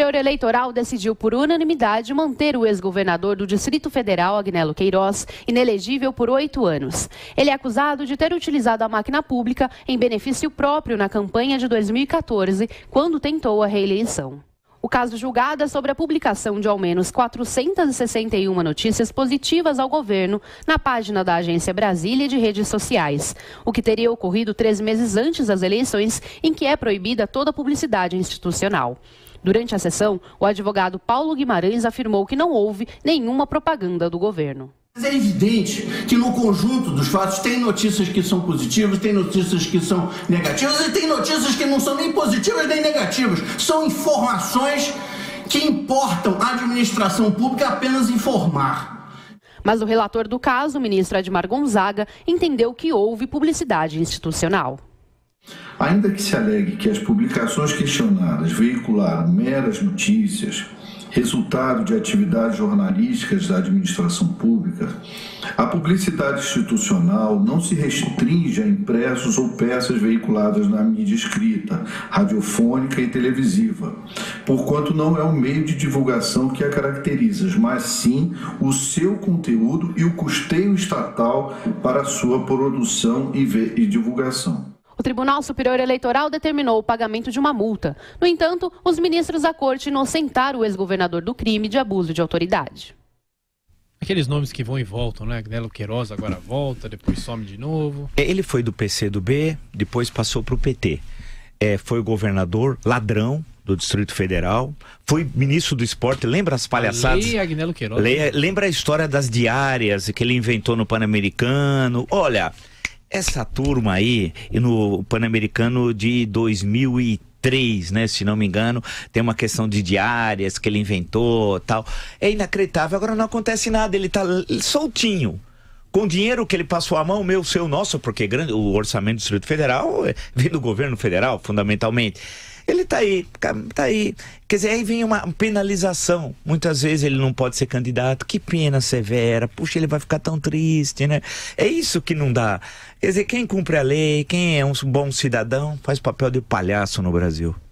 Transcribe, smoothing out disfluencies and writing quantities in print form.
Superior Eleitoral decidiu por unanimidade manter o ex-governador do Distrito Federal, Agnello Queiroz, inelegível por 8 anos. Ele é acusado de ter utilizado a máquina pública em benefício próprio na campanha de 2014, quando tentou a reeleição. O caso julgado é sobre a publicação de ao menos 461 notícias positivas ao governo na página da Agência Brasília e de redes sociais, o que teria ocorrido 3 meses antes das eleições, em que é proibida toda publicidade institucional. Durante a sessão, o advogado Paulo Guimarães afirmou que não houve nenhuma propaganda do governo. É evidente que no conjunto dos fatos tem notícias que são positivas, tem notícias que são negativas e tem notícias que não são nem positivas nem negativas. São informações que importam à administração pública apenas informar. Mas o relator do caso, o ministro Edmar Gonzaga, entendeu que houve publicidade institucional. Ainda que se alegue que as publicações questionadas veicularam meras notícias, resultado de atividades jornalísticas da administração pública, a publicidade institucional não se restringe a impressos ou peças veiculadas na mídia escrita, radiofônica e televisiva, porquanto não é o meio de divulgação que a caracteriza, mas sim o seu conteúdo e o custeio estatal para a sua produção e divulgação. O Tribunal Superior Eleitoral determinou o pagamento de uma multa. No entanto, os ministros da Corte inocentaram o ex-governador do crime de abuso de autoridade. Aqueles nomes que vão e voltam, né? Agnello Queiroz agora volta, depois some de novo. Ele foi do PCdoB, depois passou para o PT. Foi governador, ladrão do Distrito Federal, foi ministro do esporte, lembra as palhaçadas? Lei Agnello Queiroz. Lembra a história das diárias que ele inventou no Pan-Americano? Olha, essa turma aí, no Pan-Americano de 2003, né, se não me engano, tem uma questão de diárias que ele inventou, tal. É inacreditável, agora não acontece nada, ele tá soltinho. Com dinheiro que ele passou a mão, meu, seu, nosso, porque o orçamento do Distrito Federal vem do governo federal, fundamentalmente. Ele tá aí. Quer dizer, aí vem uma penalização. Muitas vezes ele não pode ser candidato. Que pena severa. Puxa, ele vai ficar tão triste, né? É isso que não dá. Quer dizer, quem cumpre a lei, quem é um bom cidadão, faz papel de palhaço no Brasil.